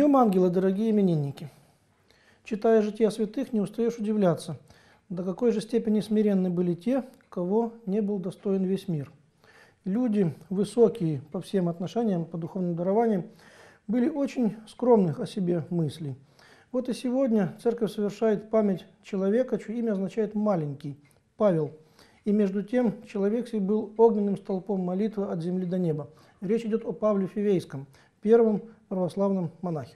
Днем ангела, дорогие именинники! Читая жития святых, не устаешь удивляться, до какой же степени смиренны были те, кого не был достоин весь мир. Люди, высокие по всем отношениям, по духовным дарованиям, были очень скромных о себе мыслей. Вот и сегодня Церковь совершает память человека, чье имя означает «маленький» – Павел. И между тем человек сей был огненным столпом молитвы от земли до неба. Речь идет о Павле Фивейском, первом православном монахе.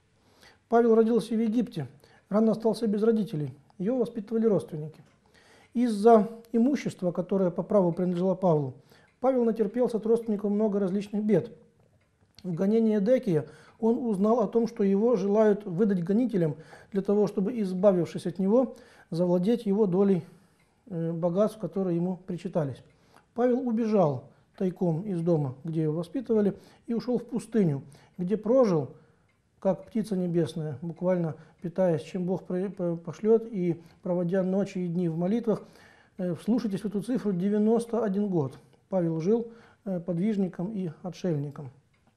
Павел родился в Египте, рано остался без родителей, его воспитывали родственники. Из-за имущества, которое по праву принадлежало Павлу, Павел натерпелся от родственников много различных бед. В гонении Декия он узнал о том, что его желают выдать гонителям для того, чтобы, избавившись от него, завладеть его долей богатств, которые ему причитались. Павел убежал тайком из дома, где его воспитывали, и ушел в пустыню, где прожил, как птица небесная, буквально питаясь, чем Бог пошлет, и проводя ночи и дни в молитвах. Вслушайтесь в эту цифру: 91 год Павел жил подвижником и отшельником.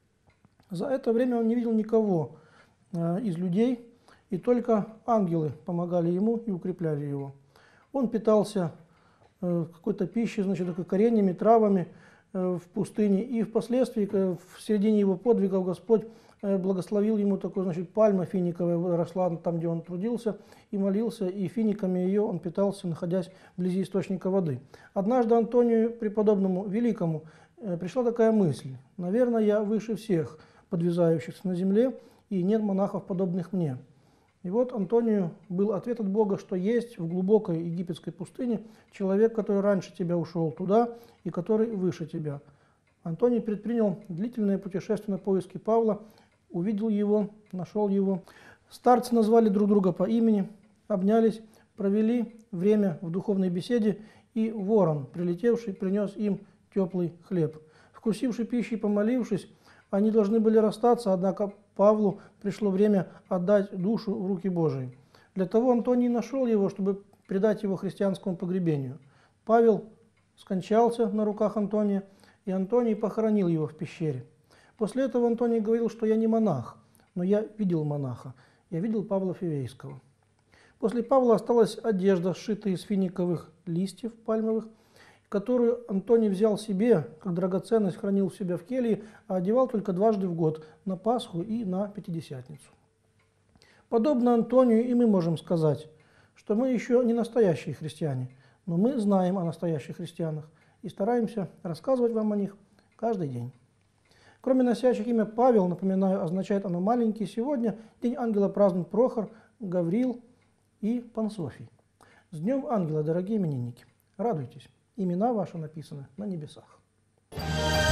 За это время он не видел никого из людей, и только ангелы помогали ему и укрепляли его. Он питался какой-то пищей, такой кореньями, травами в пустыне, и впоследствии, в середине его подвигов, Господь благословил ему такую, пальма финиковая росла там, где он трудился и молился, и финиками ее он питался, находясь вблизи источника воды. Однажды Антонию Преподобному Великому пришла такая мысль: наверное, я выше всех подвязающихся на земле, и нет монахов, подобных мне. И вот Антонию был ответ от Бога, что есть в глубокой египетской пустыне человек, который раньше тебя ушел туда и который выше тебя. Антоний предпринял длительное путешествие на поиски Павла, увидел его, нашел его. Старцы назвали друг друга по имени, обнялись, провели время в духовной беседе, и ворон, прилетевший, принес им теплый хлеб. Вкусивши пищи и помолившись, они должны были расстаться, однако Павлу пришло время отдать душу в руки Божии. Для того Антоний нашел его, чтобы предать его христианскому погребению. Павел скончался на руках Антония, и Антоний похоронил его в пещере. После этого Антоний говорил, что я не монах, но я видел монаха, я видел Павла Фивейского. После Павла осталась одежда, сшитая из финиковых листьев пальмовых, которую Антоний взял себе, как драгоценность хранил в себя в келье, а одевал только дважды в год, на Пасху и на Пятидесятницу. Подобно Антонию и мы можем сказать, что мы еще не настоящие христиане, но мы знаем о настоящих христианах и стараемся рассказывать вам о них каждый день. Кроме носящих имя Павел, напоминаю, означает оно «маленький», сегодня День ангела празднуют Прохор, Гавриил и Пансофий. С Днем ангела, дорогие именинники! Радуйтесь! Имена ваши написаны на небесах.